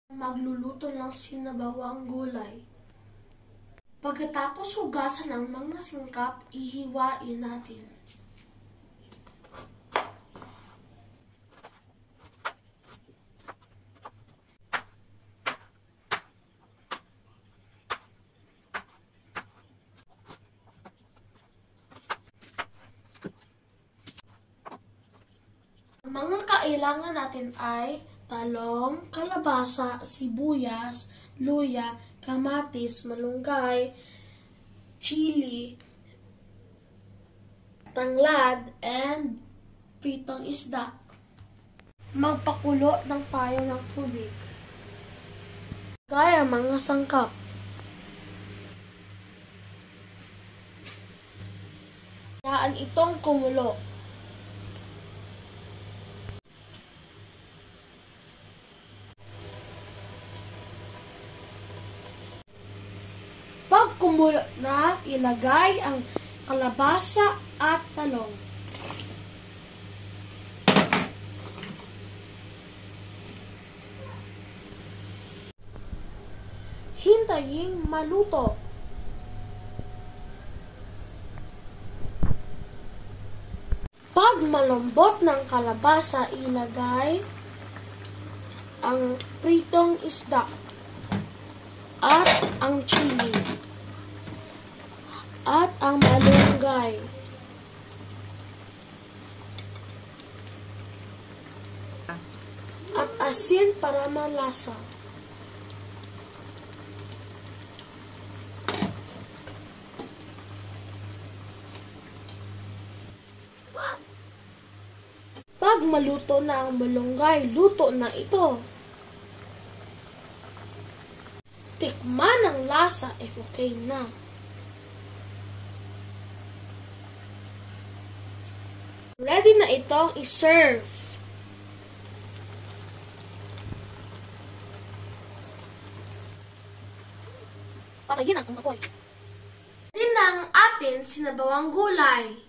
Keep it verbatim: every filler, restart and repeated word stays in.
Magluluto ng sinabawang gulay. Pagkatapos hugasan ang mga sangkap, ihiwain natin. Ang mga kailangan natin ay talong, kalabasa, sibuyas, luya, kamatis, malunggay, chili, tanglad, and pritong isda. Magpakulo ng payo ng tubig. Gaya mga sangkap. Hayaan itong kumulo. Pag kumulo na, ilagay ang kalabasa at talong. Hintayin maluto. Pag malambot ng kalabasa, ilagay ang pritong isda at ang chili at ang malunggay. At asin para malasa. Pag maluto na ang malunggay, luto na ito. Tikman ang lasa if okay na. Ready na itong i-serve. Patayin ang apoy. Ready na ang ating sinabawang gulay.